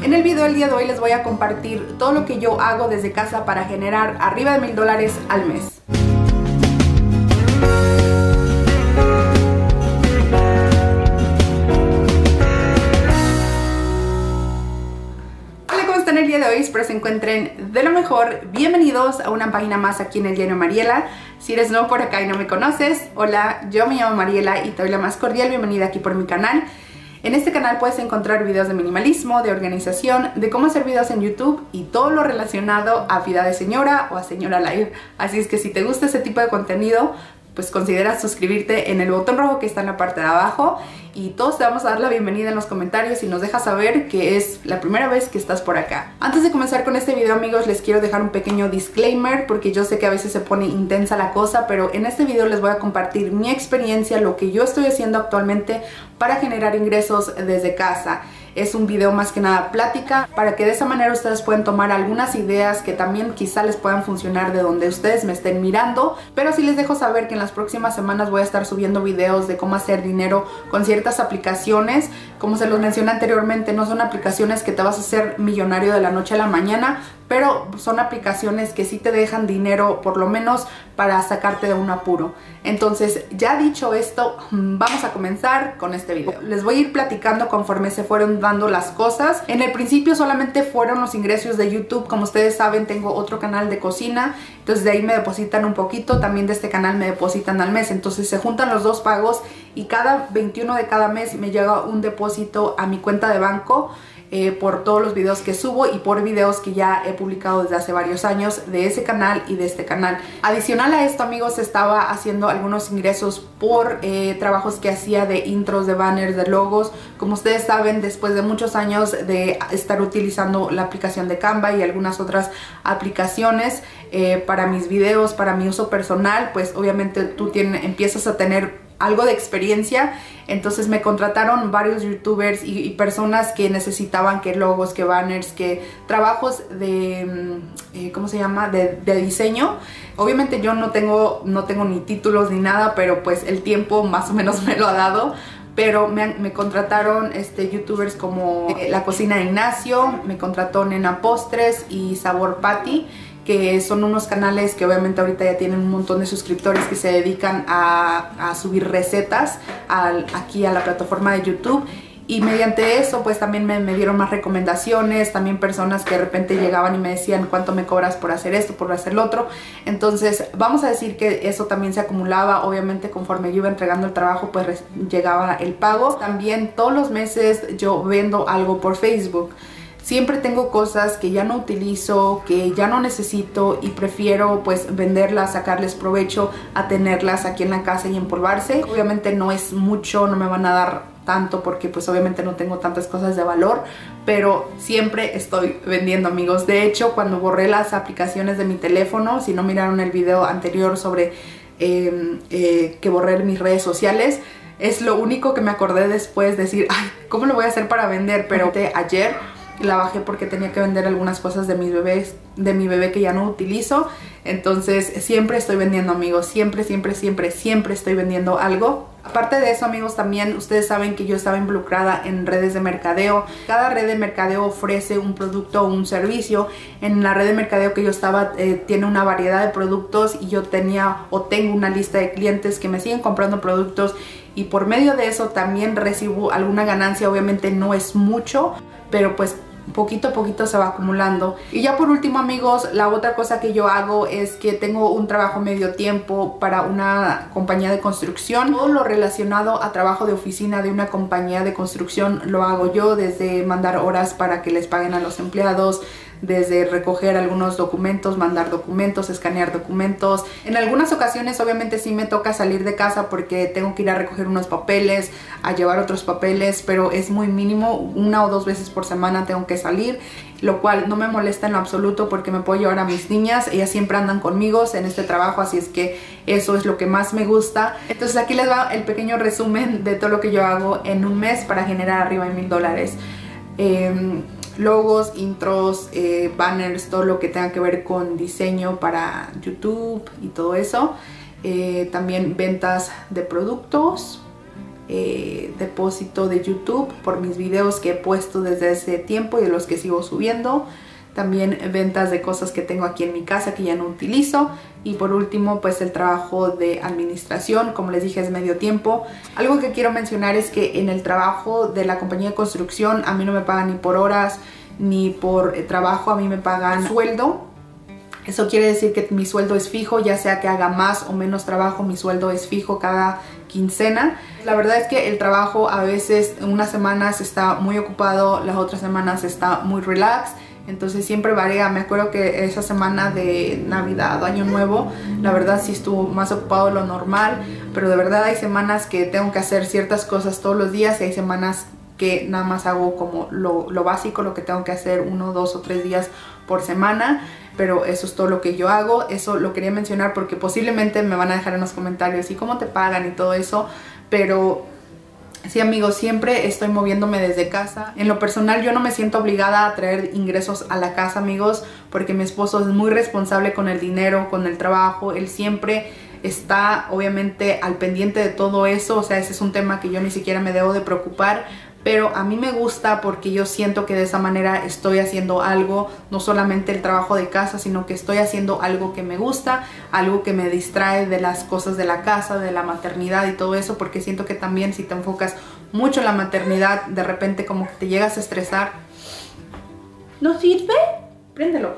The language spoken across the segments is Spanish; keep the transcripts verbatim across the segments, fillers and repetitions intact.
En el video del día de hoy les voy a compartir todo lo que yo hago desde casa para generar arriba de mil dólares al mes. Hola, ¿cómo están el día de hoy? Espero se encuentren de lo mejor. Bienvenidos a una página más aquí en el Diario Mariela. Si eres nuevo por acá y no me conoces, hola, yo me llamo Mariela y te doy la más cordial bienvenida aquí por mi canal. En este canal puedes encontrar videos de minimalismo, de organización, de cómo hacer videos en YouTube y todo lo relacionado a vida de señora o a señora live. Así es que si te gusta ese tipo de contenido, pues considera suscribirte en el botón rojo que está en la parte de abajo y todos te vamos a dar la bienvenida en los comentarios y nos dejas saber que es la primera vez que estás por acá. Antes de comenzar con este video, amigos, les quiero dejar un pequeño disclaimer porque yo sé que a veces se pone intensa la cosa, pero en este video les voy a compartir mi experiencia, lo que yo estoy haciendo actualmente para generar ingresos desde casa. Es un video más que nada plática para que de esa manera ustedes puedan tomar algunas ideas que también quizá les puedan funcionar de donde ustedes me estén mirando. Pero sí les dejo saber que en las próximas semanas voy a estar subiendo videos de cómo hacer dinero con ciertas aplicaciones. Como se los mencioné anteriormente, no son aplicaciones que te vas a hacer millonario de la noche a la mañana, pero son aplicaciones que sí te dejan dinero por lo menos para sacarte de un apuro. Entonces, ya dicho esto, vamos a comenzar con este video. Les voy a ir platicando conforme se fueron dando las cosas. En el principio solamente fueron los ingresos de YouTube. Como ustedes saben, tengo otro canal de cocina, entonces de ahí me depositan un poquito, también de este canal me depositan al mes. Entonces se juntan los dos pagos y cada veintiuno de cada mes me llega un depósito a mi cuenta de banco. Eh, por todos los videos que subo y por videos que ya he publicado desde hace varios años de ese canal y de este canal. Adicional a esto, amigos, estaba haciendo algunos ingresos por eh, trabajos que hacía de intros, de banners, de logos. Como ustedes saben, después de muchos años de estar utilizando la aplicación de Canva y algunas otras aplicaciones eh, para mis videos, para mi uso personal, pues obviamente tú tienes, empiezas a tener algo de experiencia. Entonces me contrataron varios youtubers y, y personas que necesitaban que logos, que banners, que trabajos de, eh, ¿cómo se llama? De, de diseño. Obviamente yo no tengo, no tengo ni títulos ni nada, pero pues el tiempo más o menos me lo ha dado. Pero me, me contrataron este, youtubers como eh, La Cocina de Ignacio, me contrató Nena Postres y Sabor Patty, que son unos canales que obviamente ahorita ya tienen un montón de suscriptores que se dedican a, a subir recetas al, aquí a la plataforma de YouTube. Y mediante eso pues también me, me dieron más recomendaciones, también personas que de repente llegaban y me decían cuánto me cobras por hacer esto, por hacer lo otro. Entonces vamos a decir que eso también se acumulaba, obviamente conforme yo iba entregando el trabajo pues llegaba el pago. También todos los meses yo vendo algo por Facebook. Siempre tengo cosas que ya no utilizo, que ya no necesito y prefiero pues venderlas, sacarles provecho a tenerlas aquí en la casa y empolvarse. Obviamente no es mucho, no me van a dar tanto porque pues obviamente no tengo tantas cosas de valor, pero siempre estoy vendiendo, amigos. De hecho, cuando borré las aplicaciones de mi teléfono, si no miraron el video anterior sobre eh, eh, que borré mis redes sociales, es lo único que me acordé después, decir, ay, ¿cómo lo voy a hacer para vender? Pero ayer la bajé porque tenía que vender algunas cosas de mis bebés, de mi bebé que ya no utilizo. Entonces siempre estoy vendiendo, amigos, siempre, siempre, siempre, siempre estoy vendiendo algo. Aparte de eso, amigos, también ustedes saben que yo estaba involucrada en redes de mercadeo. Cada red de mercadeo ofrece un producto o un servicio. En la red de mercadeo que yo estaba eh, tiene una variedad de productos y yo tenía o tengo una lista de clientes que me siguen comprando productos y por medio de eso también recibo alguna ganancia. Obviamente no es mucho, pero pues poquito a poquito se va acumulando. Y ya por último, amigos, la otra cosa que yo hago es que tengo un trabajo medio tiempo para una compañía de construcción. Todo lo relacionado a trabajo de oficina de una compañía de construcción lo hago yo, desde mandar horas para que les paguen a los empleados, desde recoger algunos documentos, mandar documentos, escanear documentos. En algunas ocasiones obviamente sí me toca salir de casa porque tengo que ir a recoger unos papeles, a llevar otros papeles, pero es muy mínimo, una o dos veces por semana tengo que salir, lo cual no me molesta en lo absoluto porque me puedo llevar a mis niñas, ellas siempre andan conmigo en este trabajo, así es que eso es lo que más me gusta. Entonces aquí les va el pequeño resumen de todo lo que yo hago en un mes para generar arriba de mil dólares. Eh, logos, intros, eh, banners, todo lo que tenga que ver con diseño para YouTube y todo eso. Eh, también ventas de productos, eh, depósito de YouTube por mis videos que he puesto desde ese tiempo y de los que sigo subiendo. También ventas de cosas que tengo aquí en mi casa que ya no utilizo. Y por último, pues el trabajo de administración, como les dije, es medio tiempo. Algo que quiero mencionar es que en el trabajo de la compañía de construcción a mí no me pagan ni por horas ni por trabajo, a mí me pagan sueldo. Eso quiere decir que mi sueldo es fijo, ya sea que haga más o menos trabajo, mi sueldo es fijo cada quincena. La verdad es que el trabajo a veces, unas semanas está muy ocupado, las otras semanas está muy relax. Entonces siempre varía. Me acuerdo que esa semana de Navidad, Año Nuevo, la verdad sí estuvo más ocupado de lo normal. Pero de verdad hay semanas que tengo que hacer ciertas cosas todos los días y hay semanas que nada más hago como lo, lo básico, lo que tengo que hacer uno, dos o tres días por semana. Pero eso es todo lo que yo hago. Eso lo quería mencionar porque posiblemente me van a dejar en los comentarios y cómo te pagan y todo eso. Pero sí, amigos, siempre estoy moviéndome desde casa. En lo personal yo no me siento obligada a traer ingresos a la casa, amigos, porque mi esposo es muy responsable con el dinero, con el trabajo. Él siempre está obviamente al pendiente de todo eso. O sea, ese es un tema que yo ni siquiera me debo de preocupar. Pero a mí me gusta porque yo siento que de esa manera estoy haciendo algo, no solamente el trabajo de casa, sino que estoy haciendo algo que me gusta, algo que me distrae de las cosas de la casa, de la maternidad y todo eso, porque siento que también si te enfocas mucho en la maternidad, de repente como que te llegas a estresar. ¿No sirve? Préndelo.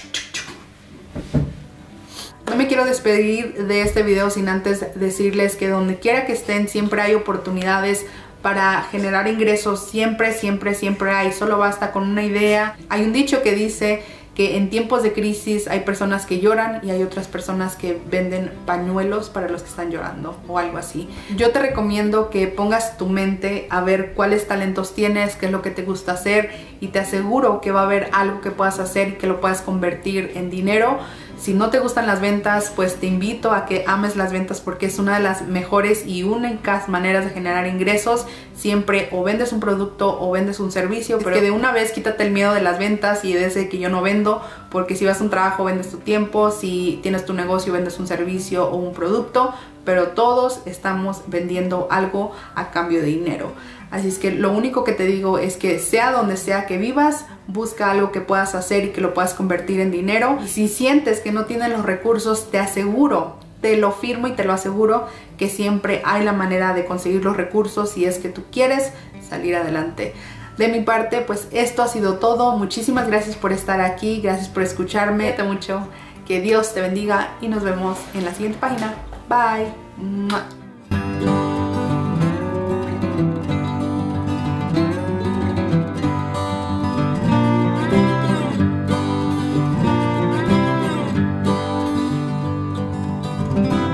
No me quiero despedir de este video sin antes decirles que donde quiera que estén siempre hay oportunidades para generar ingresos. Siempre, siempre, siempre hay. Solo basta con una idea. Hay un dicho que dice que en tiempos de crisis hay personas que lloran y hay otras personas que venden pañuelos para los que están llorando o algo así. Yo te recomiendo que pongas tu mente a ver cuáles talentos tienes, qué es lo que te gusta hacer, y te aseguro que va a haber algo que puedas hacer y que lo puedas convertir en dinero. Si no te gustan las ventas, pues te invito a que ames las ventas porque es una de las mejores y únicas maneras de generar ingresos. Siempre o vendes un producto o vendes un servicio, pero que de una vez quítate el miedo de las ventas y de ese que yo no vendo, porque si vas a un trabajo vendes tu tiempo, si tienes tu negocio vendes un servicio o un producto, pero todos estamos vendiendo algo a cambio de dinero. Así es que lo único que te digo es que sea donde sea que vivas, busca algo que puedas hacer y que lo puedas convertir en dinero. Y si sientes que no tienes los recursos, te aseguro, te lo firmo y te lo aseguro, que siempre hay la manera de conseguir los recursos si es que tú quieres salir adelante. De mi parte, pues esto ha sido todo. Muchísimas gracias por estar aquí, gracias por escucharme. Te amo mucho, que Dios te bendiga y nos vemos en la siguiente página. Bye. Bye.